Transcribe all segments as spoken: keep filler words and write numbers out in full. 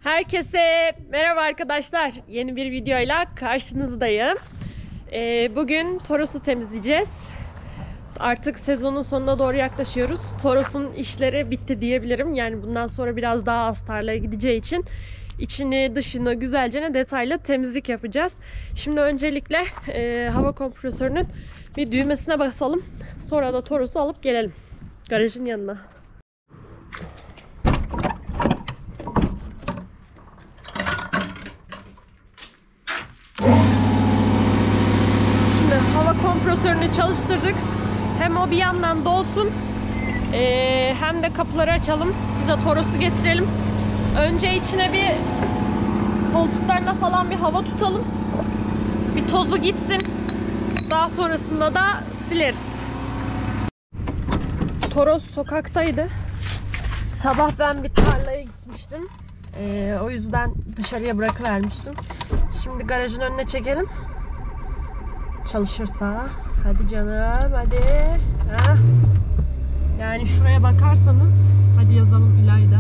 Herkese merhaba arkadaşlar. Yeni bir videoyla karşınızdayım. Ee, bugün Toros'u temizleyeceğiz. Artık sezonun sonuna doğru yaklaşıyoruz. Toros'un işleri bitti diyebilirim. Yani bundan sonra biraz daha az tarlaya gideceği için içini dışını güzelce detaylı temizlik yapacağız. Şimdi öncelikle e, hava kompresörünün bir düğmesine basalım. Sonra da Toros'u alıp gelelim garajın yanına. Hava kompresörünü çalıştırdık. Hem o bir yandan dolsun ee, hem de kapıları açalım. Bir de Toros'u getirelim. Önce içine bir koltuklarına falan bir hava tutalım. Bir tozu gitsin. Daha sonrasında da sileriz. Toros sokaktaydı. Sabah ben bir tarlaya gitmiştim. Ee, o yüzden dışarıya bırakıvermiştim. Şimdi garajın önüne çekelim. Çalışırsa. Hadi canım, hadi. Heh. Yani şuraya bakarsanız, hadi yazalım İlayda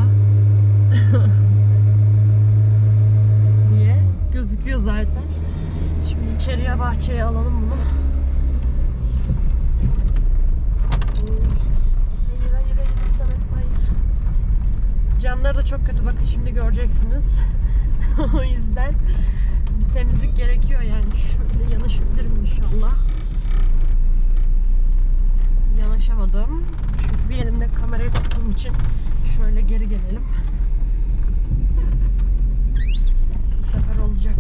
diye gözüküyor zaten. Şimdi içeriye, bahçeye alalım bunu. Hayır, hayır, hayır, İsmet, hayır. Camları da çok kötü, bakın şimdi göreceksiniz. O yüzden bir temizlik gerekiyor yani. Şöyle yanaşabilirim inşallah. Yanaşamadım. Çünkü bir elimde kamerayı tuttuğum için şöyle geri gelelim. Bu sefer olacak.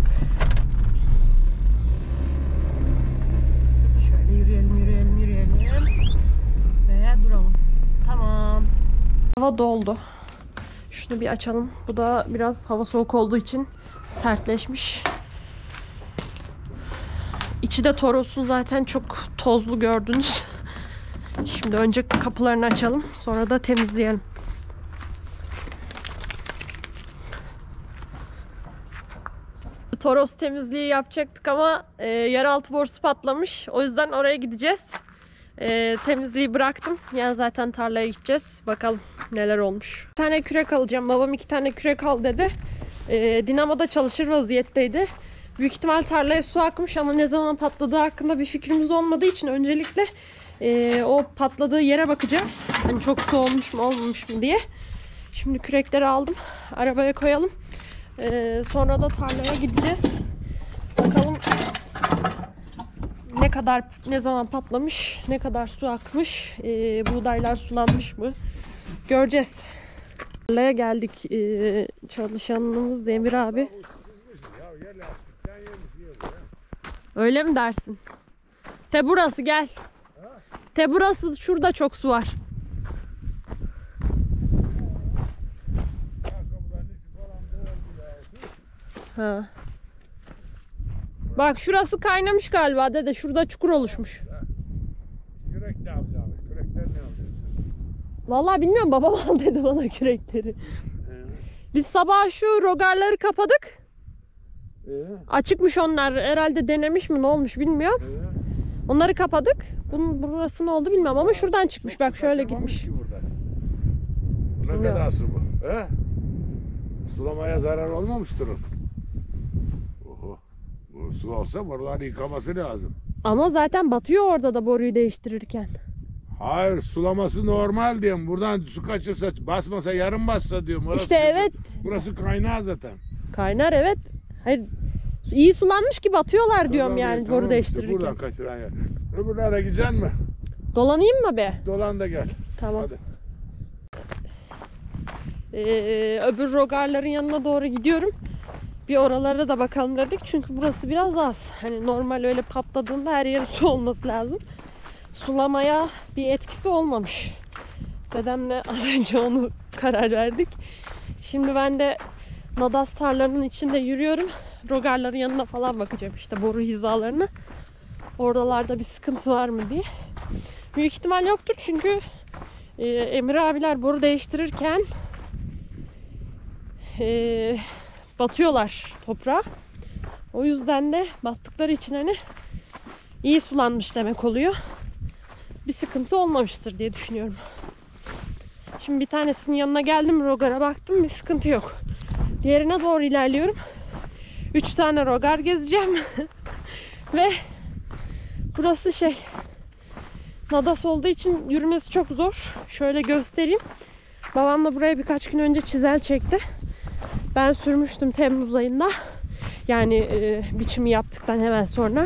Şöyle yürüyelim, yürüyelim, yürüyelim. Ve duralım. Tamam. Hava doldu. Şunu bir açalım. Bu da biraz hava soğuk olduğu için sertleşmiş. İçi de Toros'un zaten çok tozlu gördünüz. Şimdi önce kapılarını açalım. Sonra da temizleyelim. Toros temizliği yapacaktık ama e, yeraltı borusu patlamış. O yüzden oraya gideceğiz. E, temizliği bıraktım. Yani zaten tarlaya gideceğiz. Bakalım neler olmuş. Bir tane kürek alacağım. Babam iki tane kürek al dedi. E, dinamoda çalışır vaziyetteydi. Büyük ihtimal tarlaya su akmış ama ne zaman patladığı hakkında bir fikrimiz olmadığı için öncelikle e, o patladığı yere bakacağız. Hani çok su olmuş mu olmamış mı diye. Şimdi kürekleri aldım. Arabaya koyalım. E, sonra da tarlaya gideceğiz. Bakalım ne kadar, ne zaman patlamış, ne kadar su akmış, e, buğdaylar sulanmış mı göreceğiz. Tarlaya geldik. E, çalışanımız Emir abi. Öyle mi dersin? Te burası gel. Te burası, şurada çok su var. Ha. Bak şurası kaynamış galiba dede. Şurada çukur oluşmuş. Kürek ne yapacağız? Kürekler ne yapacağız? Vallahi bilmiyorum, babam al dedi bana kürekleri. Biz sabah şu rogarları kapadık. Ee? Açıkmış onlar. Herhalde denemiş mi, ne olmuş bilmiyorum. Ee? Onları kapadık. Bunun burası ne oldu bilmiyorum ama şuradan çıkmış. Bak şöyle gitmiş. Ne kadar su bu? He? Sulamaya zarar olmamıştır o. Oho. Bu su olsa boruları yıkaması lazım. Ama zaten batıyor orada da boruyu değiştirirken. Hayır, sulaması normal diyorum. Buradan su kaçırsa, basmasa, yarım bassa diyorum. Orası, İşte evet. Burası kaynağı zaten. Kaynar evet. Hayır, iyi sulanmış ki batıyorlar tamam, diyorum yani tamam, boru değiştirirken. Işte buradan kaçıran yer. Öbürlere gideceksin mi? Dolanayım mı be? Dolan da gel. Tamam. Hadi. Ee, öbür rogarların yanına doğru gidiyorum. Bir oralara da bakalım dedik. Çünkü burası biraz az. Hani normal öyle patladığında her yeri su olması lazım. Sulamaya bir etkisi olmamış. Dedemle az önce onu karar verdik. Şimdi ben de Nadas tarlarının içinde yürüyorum. Rogarların yanına falan bakacağım, işte boru hizalarına. Oralarda bir sıkıntı var mı diye. Büyük ihtimal yoktur çünkü e, Emir abiler boru değiştirirken e, batıyorlar toprağa. O yüzden de battıkları için hani iyi sulanmış demek oluyor. Bir sıkıntı olmamıştır diye düşünüyorum. Şimdi bir tanesinin yanına geldim, rogara baktım, bir sıkıntı yok. Diğerine doğru ilerliyorum. Üç tane rogar gezeceğim. Ve burası şey, nadas olduğu için yürümesi çok zor. Şöyle göstereyim. Babam da buraya birkaç gün önce çizel çekti. Ben sürmüştüm Temmuz ayında. Yani e, biçimi yaptıktan hemen sonra.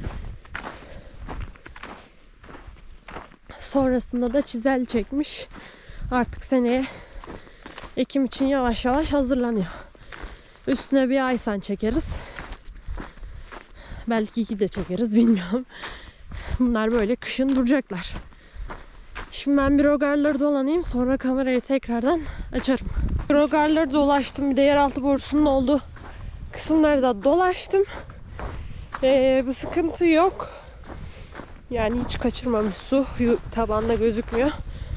Sonrasında da çizel çekmiş. Artık seneye ekim için yavaş yavaş hazırlanıyor. Üstüne bir aysan çekeriz. Belki iki de çekeriz, bilmiyorum. Bunlar böyle kışın duracaklar. Şimdi ben bir rogarları dolanayım, sonra kamerayı tekrardan açarım. Rogarları dolaştım, bir de yeraltı borusunun olduğu kısımlarda dolaştım. Ee, bir sıkıntı yok. Yani hiç kaçırmamış, su tabanda gözükmüyor.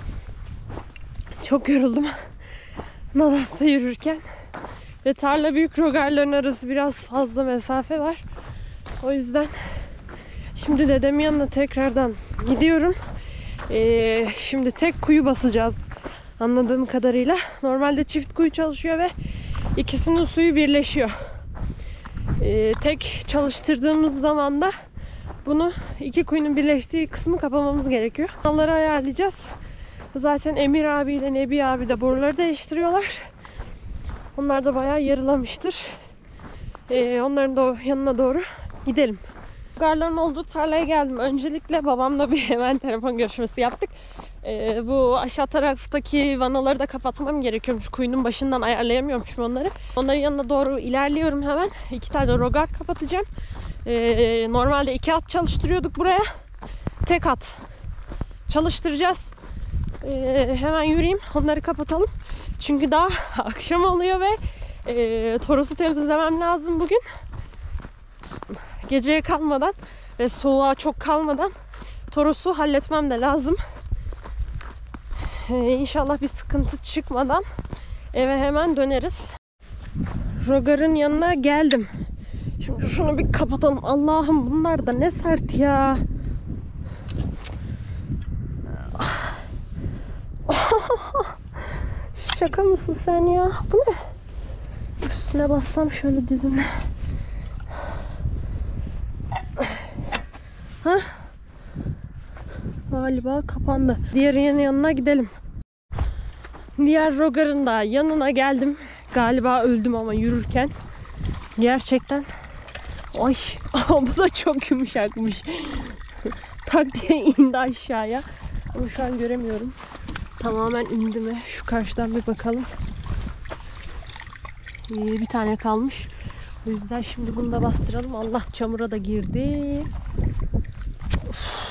Çok yoruldum Nadas'ta yürürken. Ve tarla büyük rogarların arası biraz fazla mesafe var. O yüzden şimdi dedemin yanına tekrardan gidiyorum. Ee, şimdi tek kuyu basacağız anladığım kadarıyla. Normalde çift kuyu çalışıyor ve ikisinin suyu birleşiyor. Ee, tek çalıştırdığımız zaman da bunu iki kuyunun birleştiği kısmı kapamamız gerekiyor. Onları ayarlayacağız. Zaten Emir abiyle Nebi abi de boruları değiştiriyorlar. Onlar da bayağı yarılamıştır. Ee, onların da yanına doğru gidelim. Garların olduğu tarlaya geldim. Öncelikle babamla bir hemen telefon görüşmesi yaptık. Ee, bu aşağı taraftaki vanaları da kapatmam gerekiyormuş. Kuyunun başından ayarlayamıyormuşum onları. Onların yanına doğru ilerliyorum hemen. İki tane rogar kapatacağım. Ee, normalde iki at çalıştırıyorduk buraya. Tek at çalıştıracağız. Ee, hemen yürüyeyim. Onları kapatalım. Çünkü daha akşam oluyor ve e, Toros'u temizlemem lazım bugün. Geceye kalmadan ve soğuğa çok kalmadan Toros'u halletmem de lazım. Ee, İnşallah bir sıkıntı çıkmadan eve hemen döneriz. Rogar'ın yanına geldim. Şimdi şunu bir kapatalım. Allah'ım bunlar da ne sert ya. Şaka mısın sen ya? Bu ne? Üstüne bassam şöyle dizimle. Ha? Galiba kapandı. Diğerinin yanına gidelim. Diğer rogarın da yanına geldim. Galiba öldüm ama yürürken. Gerçekten. Ay, bu da çok yumuşakmış. Tak diye indi aşağıya. Ama şu an göremiyorum. Tamamen indi mi? Şu karşıdan bir bakalım. Ee, bir tane kalmış. O yüzden şimdi bunu da bastıralım. Allah, çamura da girdi. Of.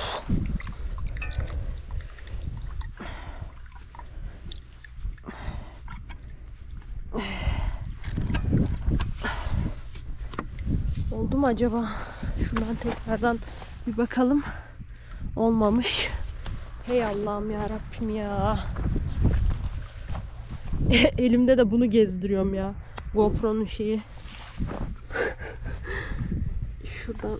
Oldu mu acaba? Şuradan tekrardan bir bakalım. Olmamış. Hey Allah'ım ya Rabbim ya. Elimde de bunu gezdiriyorum ya. GoPro'nun şeyi. Şuradan.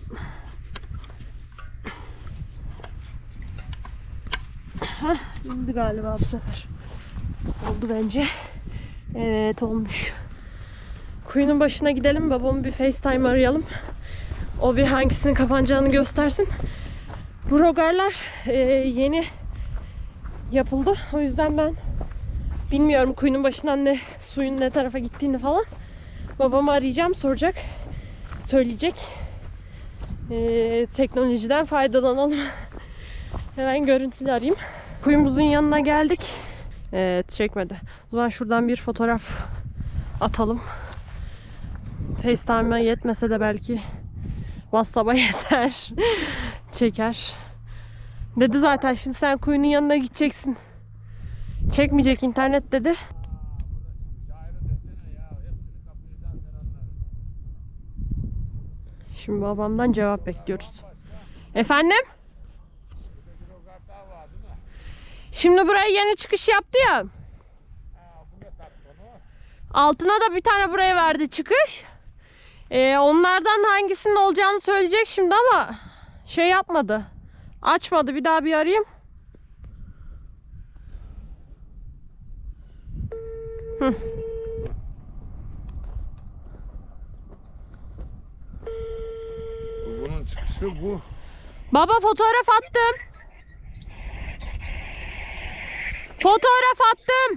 Heh, indi galiba bu sefer. Oldu bence. Evet, olmuş. Kuyunun başına gidelim. Babamı bir FaceTime arayalım. O bir hangisinin kapanacağını göstersin. Bu rogarlar e, yeni yapıldı. O yüzden ben bilmiyorum kuyunun başından ne suyun ne tarafa gittiğini falan. Babamı arayacağım, soracak. Söyleyecek. E, teknolojiden faydalanalım. Hemen görüntülü arayayım. Kuyumuzun yanına geldik. Evet, çekmedi. O zaman şuradan bir fotoğraf atalım. FaceTime'a yetmese de belki WhatsApp'a yeter. Çeker. Dedi zaten, şimdi sen kuyunun yanına gideceksin. Çekmeyecek internet dedi. Şimdi babamdan cevap bekliyoruz. Efendim? Şimdi buraya yeni çıkış yaptı ya. Altına da bir tane buraya verdi çıkış. Ee, onlardan hangisinin olacağını söyleyecek şimdi ama şey yapmadı. Açmadı. Bir daha bir arayayım. Hı. Şu bu. Baba fotoğraf attım. Fotoğraf attım.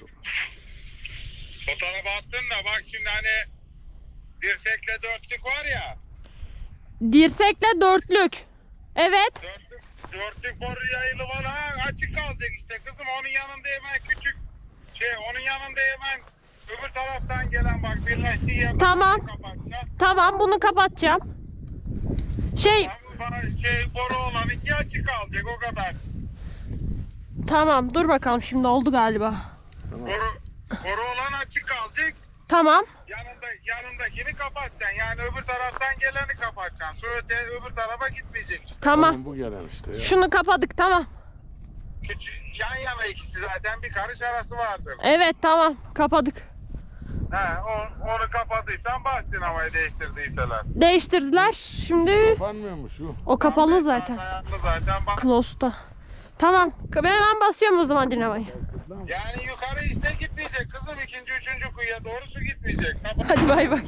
Fotoğraf attın da bak şimdi hani dirsekle dörtlük var ya. Dirsekle dörtlük. Evet. Dörtlük, dörtlük boru yayılı var ha, açık kalacak işte kızım, onun yanında hemen küçük şey, onun yanında hemen öbür taraftan gelen bak birleştiği yer. Tamam. Kapatacağım. Tamam, bunu kapatacağım. Şey, Bana şey boru olan iki açık kalacak, o kadar. tamam dur bakalım, şimdi oldu galiba. Boru, boru olan açık kalacak. Tamam. Yanında, yanındakini kapatacaksın. Yani öbür taraftan geleni kapatacaksın. Su öte öbür tarafa gitmeyecek işte. Tamam. Bu gelen işte ya. Şunu kapadık, tamam. Küçük, yan yana ikisi zaten, bir karış arası vardır. Evet, tamam kapadık. He, o, onu kapadıysan bas dinamayı değiştirdiyseler. Değiştirdiler. Şimdi Kapanmıyor mu şu? o kapalı zaten. Dayandı zaten bak. Close'da. Tamam. Ben hemen basıyorum o zaman dinamayı. Yani yukarı işte gitmeyecek kızım, ikinci üçüncü kuyuya doğru su gitmeyecek. Kapat. Hadi bay bay.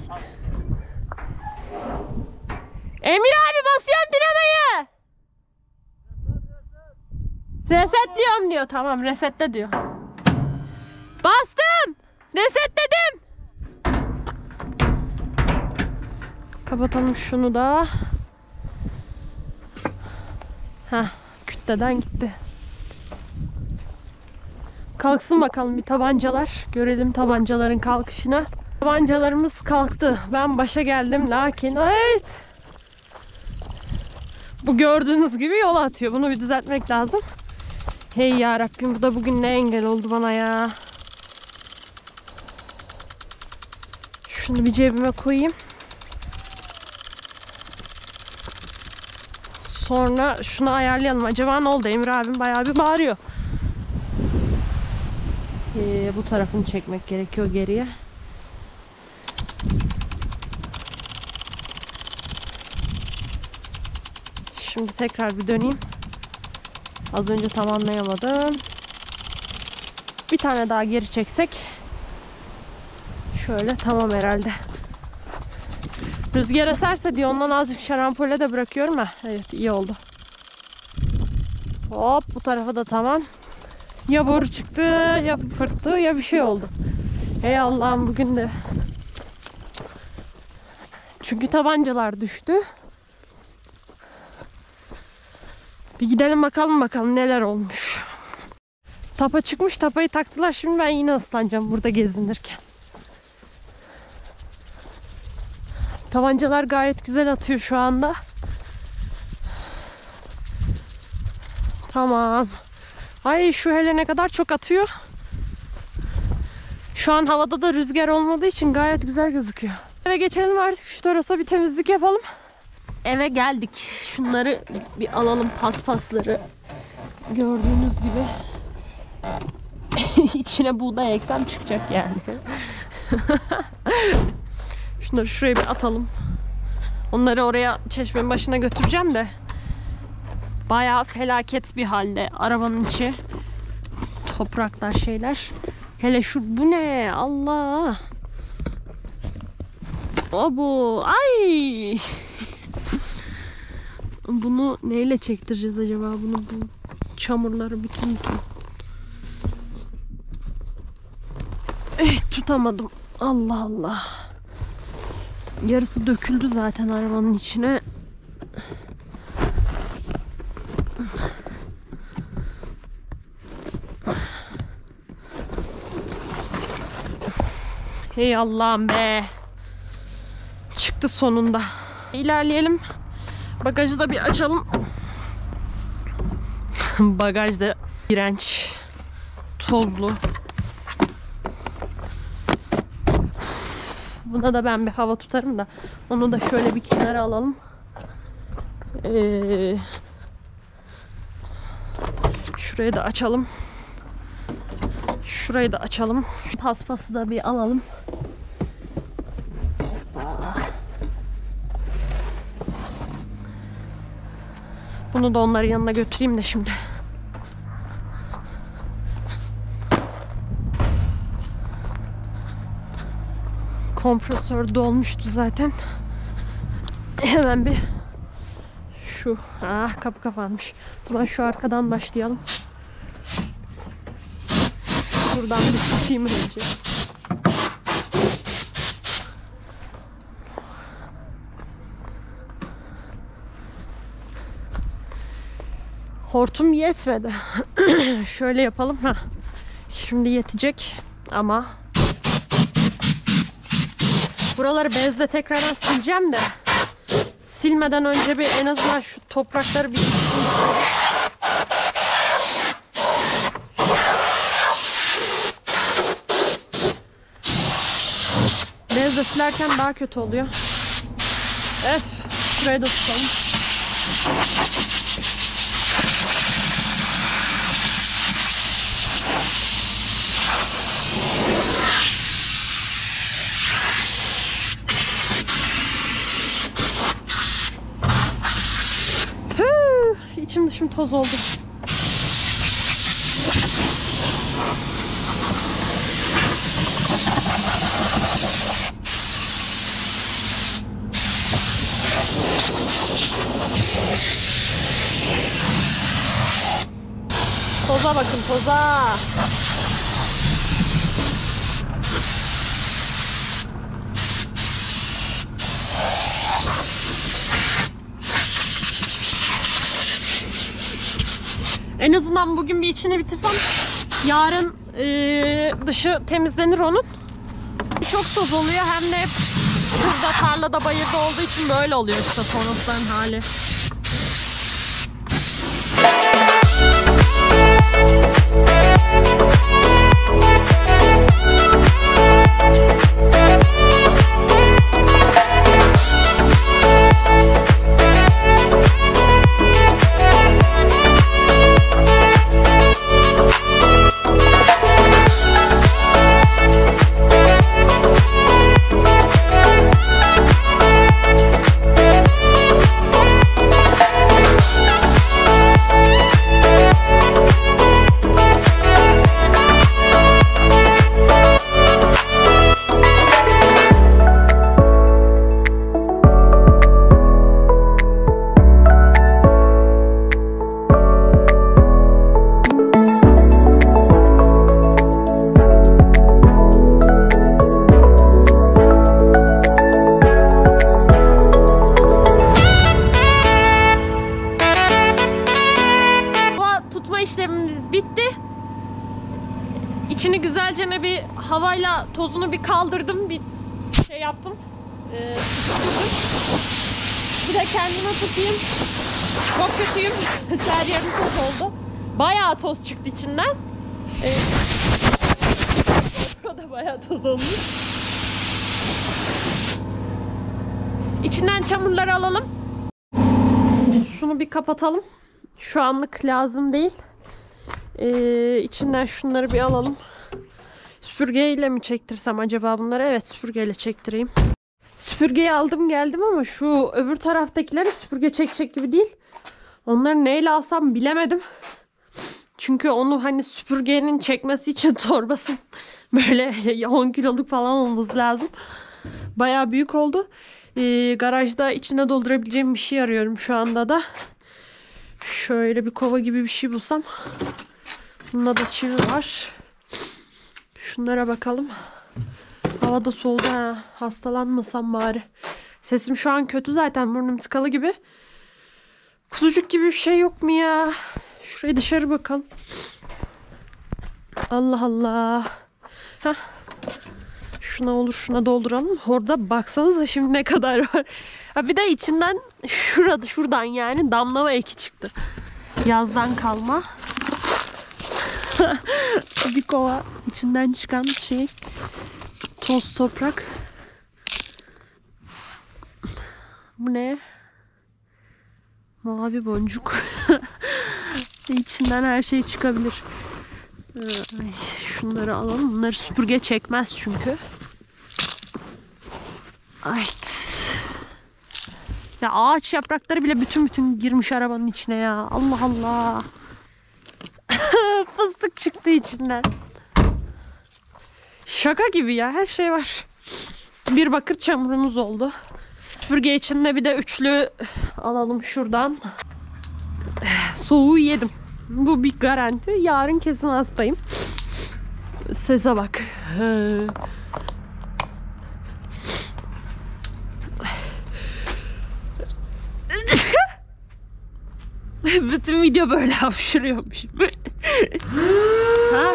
Emir abi, basıyorum dinamayı. Resetliyorum diyor. Tamam, resetle diyor. Bastım. Resetledim. Kapatalım şunu da. Heh, kütleden gitti. Kalksın bakalım bir tabancalar. Görelim tabancaların kalkışını. Tabancalarımız kalktı. Ben başa geldim lakin evet. Bu gördüğünüz gibi yol atıyor. Bunu bir düzeltmek lazım. Hey ya Rabbim, bu da bugün ne engel oldu bana ya. Şunu bir cebime koyayım. Sonra şunu ayarlayalım. Acaba ne oldu? Emir abim bayağı bir bağırıyor. Ee, bu tarafını çekmek gerekiyor geriye. Şimdi tekrar bir döneyim. Az önce tamamlayamadım. Bir tane daha geri çeksek şöyle tamam herhalde. Rüzgar eserse diye ondan azıcık şarampole de bırakıyorum ha. Evet, iyi oldu. Hop, bu tarafa da tamam. Ya boru çıktı ya fırttı ya bir şey oldu. Ey Allah'ım, bugün de. Çünkü tabancalar düştü. Bir gidelim bakalım bakalım neler olmuş. Tapa çıkmış, tapayı taktılar. Şimdi ben yine ıslanacağım burada gezinirken. Tabancalar gayet güzel atıyor şu anda. Tamam. Ay, şu hele ne kadar çok atıyor. Şu an havada da rüzgar olmadığı için gayet güzel gözüküyor. Eve geçelim artık, şu terasa bir temizlik yapalım. Eve geldik. Şunları bir alalım, paspasları. Gördüğünüz gibi. İçine buğday eksem çıkacak yani. Şunları şuraya bir atalım. Onları oraya çeşmenin başına götüreceğim de. Bayağı felaket bir halde arabanın içi. Topraklar, şeyler. Hele şu, bu ne? Allah. O bu. Ay. Bunu neyle çektireceğiz acaba? Bunu, bu çamurları bütün bütün. Eh, tutamadım. Allah Allah. Yarısı döküldü zaten arabanın içine. Hey Allah'ım be. Çıktı sonunda. İlerleyelim. Bagajı da bir açalım. Bagaj da iğrenç. Tozlu. Buna da ben bir hava tutarım da. Onu da şöyle bir kenara alalım. Ee, şurayı da açalım. Şurayı da açalım. Şu paspası da bir alalım. Bunu da onların yanına götüreyim de şimdi. Kompresör dolmuştu zaten. Hemen bir Şu. Ah, kapı kapanmış. Ulan şu arkadan başlayalım. Şuradan bir tutayım önce. Hortum yetmedi. Şöyle yapalım. Heh. Şimdi yetecek ama buraları bezle tekrardan sileceğim de silmeden önce bir en azından şu toprakları bir bezle silerken daha kötü oluyor. Evet, şurayı da tutalım. İçim dışım toz oldu. Toza bakın, toza. En azından bugün bir içini bitirsem yarın e, dışı temizlenir onun. Çok toz oluyor, hem de hep kızda, tarlada, bayırda olduğu için böyle oluyor işte torosların hali. İşlemimiz bitti. İçini güzelce bir havayla tozunu bir kaldırdım, bir şey yaptım. Ee, bir de kendime tutayım. Çok kötüyüm. Her yerim toz oldu. Bayağı toz çıktı içinden. Ee, o da bayağı toz olmuş. İçinden çamurları alalım. Şunu bir kapatalım. Şu anlık lazım değil. Ee, içinden şunları bir alalım. Süpürgeyle mi çektirsem acaba bunları? Evet, süpürgeyle çektireyim. Süpürgeyi aldım geldim ama şu öbür taraftakileri süpürge çekecek gibi değil. Onları neyle alsam bilemedim. Çünkü onu hani süpürgenin çekmesi için torbası böyle on kiloluk falan olması lazım. Bayağı büyük oldu. Ee, garajda içine doldurabileceğim bir şey arıyorum şu anda da. Şöyle bir kova gibi bir şey bulsam. Bunda da çivi var. Şunlara bakalım. Hava da soğudu ha. Hastalanmasam bari. Sesim şu an kötü zaten. Burnum tıkalı gibi. Kuzucuk gibi bir şey yok mu ya? Şuraya dışarı bakalım. Allah Allah. Heh. Şuna olur, şuna dolduralım. Orada baksanıza şimdi ne kadar var. Ha bir de içinden şurada, şuradan yani damlama eki çıktı. Yazdan kalma. Bir kova içinden çıkan şey. Toz toprak. Bu ne? Mavi boncuk. İçinden her şey çıkabilir. Ay, şunları alalım. Bunları süpürge çekmez çünkü. Ayt. Ya ağaç yaprakları bile bütün bütün girmiş arabanın içine ya. Allah Allah. Fıstık çıktı içinden. Şaka gibi ya. Her şey var. Bir bakır çamurumuz oldu. Süpürge içinde bir de üçlü alalım şuradan. Soğuğu yedim. Bu bir garanti. Yarın kesin hastayım. Sese bak. Bütün video böyle hapşırıyormuşum. Ha.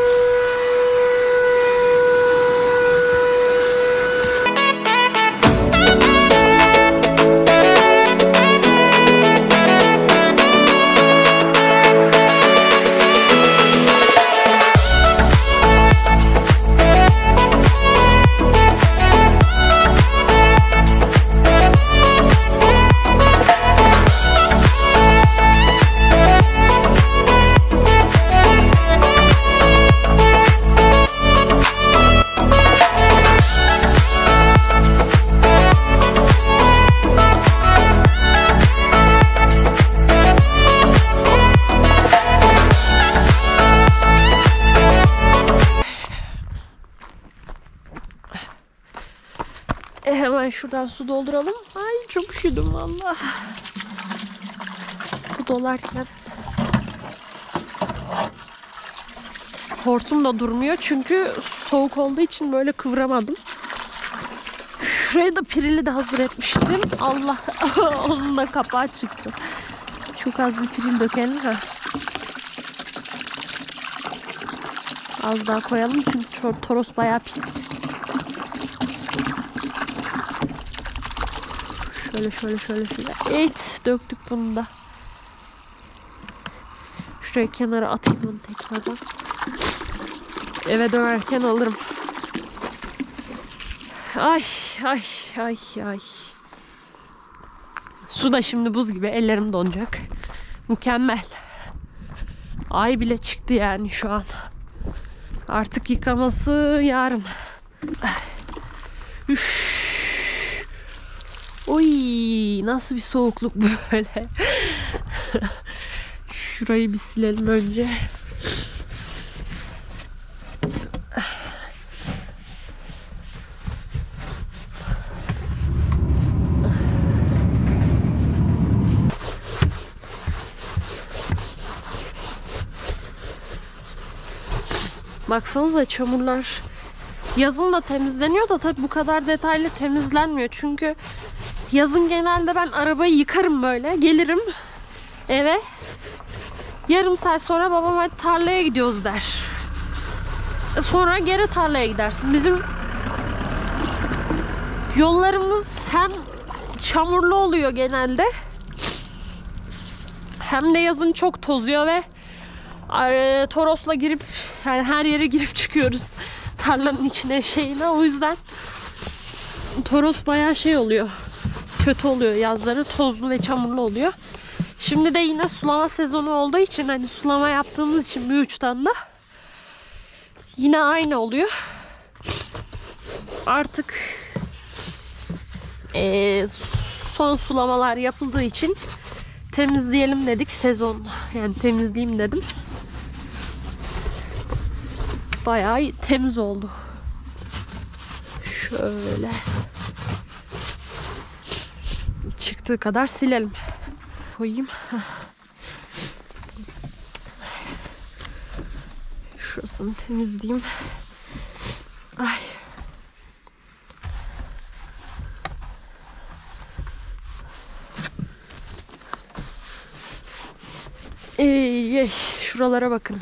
Hemen şuradan su dolduralım. Ay çok üşüdüm valla. Bu dolarken hortum da durmuyor çünkü soğuk olduğu için böyle kıvıramadım. Şuraya da pirili de hazır etmiştim. Allah, onun da kapağı çıktı. Çok az bir piril dökelim. Ha. Az daha koyalım çünkü toros bayağı pis. Şöyle şöyle şöyle şöyle. Evet, döktük bunu da. Şuraya kenara atayım onu tekrardan. Eve dönerken alırım. Ay ay ay ay. Su da şimdi buz gibi, ellerim donacak. Mükemmel. Ay bile çıktı yani şu an. Artık yıkaması yarın. Üş. Oy, nasıl bir soğukluk böyle. Şurayı bir silelim önce. Baksanıza çamurlar. Yazın da temizleniyor da tabii bu kadar detaylı temizlenmiyor. Çünkü yazın genelde ben arabayı yıkarım böyle. Gelirim eve. Yarım saat sonra babam hadi tarlaya gidiyoruz der. Sonra geri tarlaya gidersin. Bizim yollarımız hem çamurlu oluyor genelde, hem de yazın çok tozuyor ve e, Toros'la girip yani her yere girip çıkıyoruz tarlanın içine şeyine. O yüzden Toros bayağı şey oluyor. Kötü oluyor yazları. Tozlu ve çamurlu oluyor. Şimdi de yine sulama sezonu olduğu için, hani sulama yaptığımız için bir uçtan da yine aynı oluyor. Artık e, son sulamalar yapıldığı için temizleyelim dedik sezon. Yani temizleyeyim dedim. Bayağı temiz oldu. Şöyle. Çıktığı kadar silelim. Koyayım. Şurasını temizleyeyim. Ay. Ey, ey, şuralara bakın.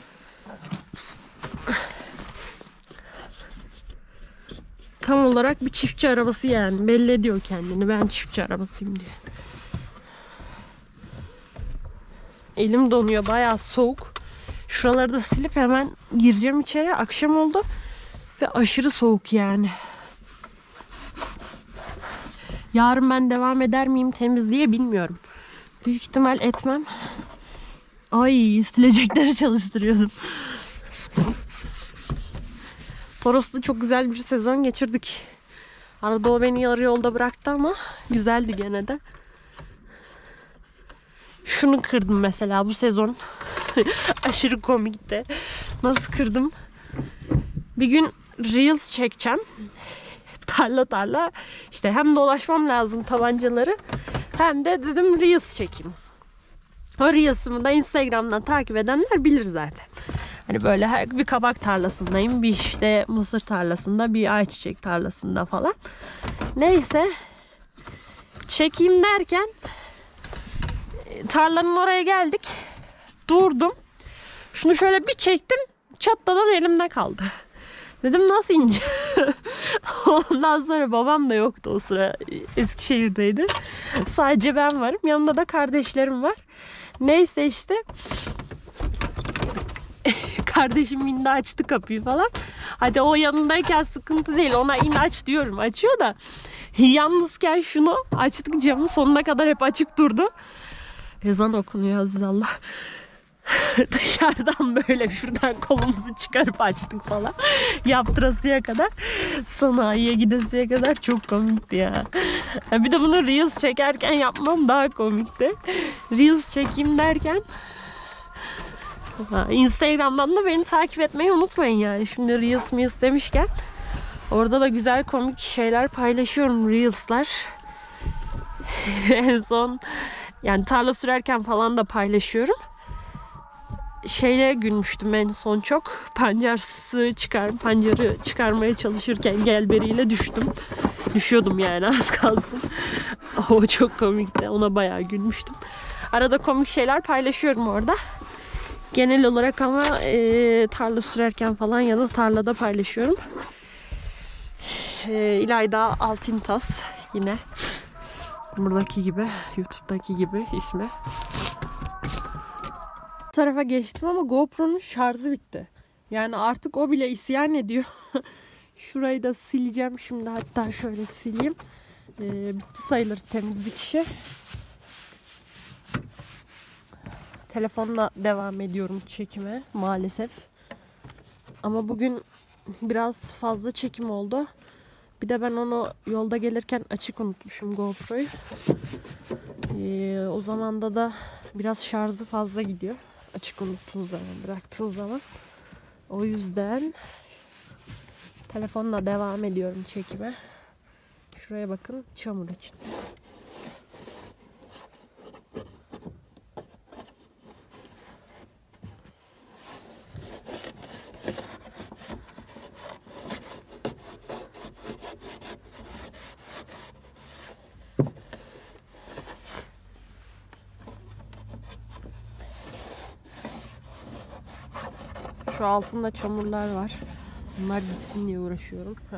Tam olarak bir çiftçi arabası yani. Belli ediyor kendini. Ben çiftçi arabasıyım diye. Elim donuyor. Bayağı soğuk. Şuraları da silip hemen gireceğim içeri. Akşam oldu. Ve aşırı soğuk yani. Yarın ben devam eder miyim temizliğe bilmiyorum. Büyük ihtimal etmem. Ay, silecekleri çalıştırıyordum. Toros'ta çok güzel bir sezon geçirdik. Arada o beni yarı yolda bıraktı ama güzeldi gene de. Şunu kırdım mesela bu sezon. Aşırı komikti. Nasıl kırdım? Bir gün Reels çekeceğim. tarla tarla işte hem dolaşmam lazım tabancaları hem de dedim Reels çekeyim. O Reels'ımı da Instagram'dan takip edenler bilir zaten. Hani böyle her, bir kabak tarlasındayım, bir işte mısır tarlasında, bir ayçiçek tarlasında falan. Neyse çekeyim derken tarlanın oraya geldik. Durdum. Şunu şöyle bir çektim. Çatladan elimde kaldı. Dedim nasıl ince? Ondan sonra babam da yoktu o sıra. Eskişehir'deydi. Sadece ben varım. Yanında da kardeşlerim var. Neyse işte. Kardeşim indi açtı kapıyı falan. Hadi o yanındayken sıkıntı değil. Ona in aç diyorum. Açıyor da. Yalnızken şunu açtık, camın sonuna kadar hep açık durdu. Ezan okunuyor Azizallah. Dışarıdan böyle şuradan kolumuzu çıkarıp açtık falan. Yaptırasıya kadar. Sanayiye gidesiye kadar çok komikti ya. Bir de bunu Reels çekerken yapmam daha komikti. Reels çekeyim derken Instagram'dan da beni takip etmeyi unutmayın yani. Şimdi Reels Reels demişken orada da güzel komik şeyler paylaşıyorum. Reels'lar. En son yani tarla sürerken falan da paylaşıyorum. Şeyle gülmüştüm en son çok. Pancarsı çıkar, pancarı çıkarmaya çalışırken gelberiyle düştüm. Düşüyordum yani az kalsın. O çok komikti. Ona bayağı gülmüştüm. Arada komik şeyler paylaşıyorum orada. Genel olarak ama e, tarla sürerken falan ya da tarlada paylaşıyorum. E, İlayda Altintas yine. Buradaki gibi, YouTube'daki gibi ismi. Bu tarafa geçtim ama GoPro'nun şarjı bitti. Yani artık o bile isyan ediyor. Şurayı da sileceğim şimdi, hatta şöyle sileyim. Ee, bitti sayılır temizlik işi. Telefonla devam ediyorum çekime maalesef. Ama bugün biraz fazla çekim oldu. Bir de ben onu yolda gelirken açık unutmuşum GoPro'yu. Ee, o zamanda da biraz şarjı fazla gidiyor. Açık unuttuğun zaman, bıraktığın zaman. O yüzden telefonla devam ediyorum çekime. Şuraya bakın, çamur için. Şu altında çamurlar var. Bunlar gitsin diye uğraşıyorum. Heh.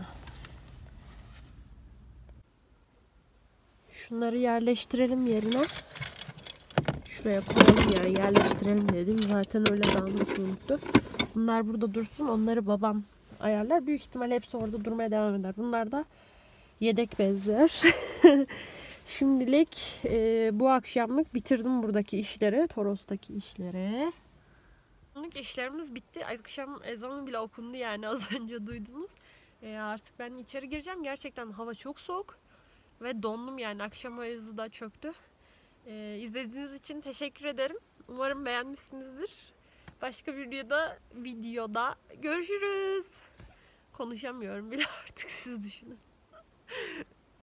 Şunları yerleştirelim yerine. Şuraya koyalım ya, yerleştirelim dedim. Zaten öyle dağınık unuttu. Bunlar burada dursun. Onları babam ayarlar. Büyük ihtimal hepsi orada durmaya devam eder. Bunlar da yedek bezler. Şimdilik e, bu akşamlık bitirdim buradaki işleri. Toros'taki işleri. İşlerimiz bitti. Akşam ezanı bile okundu yani, az önce duydunuz. E, artık ben içeri gireceğim. Gerçekten hava çok soğuk. Ve dondum yani. Akşam ayazı da çöktü. E, izlediğiniz için teşekkür ederim. Umarım beğenmişsinizdir. Başka bir videoda, videoda görüşürüz. Konuşamıyorum bile artık, siz düşünün.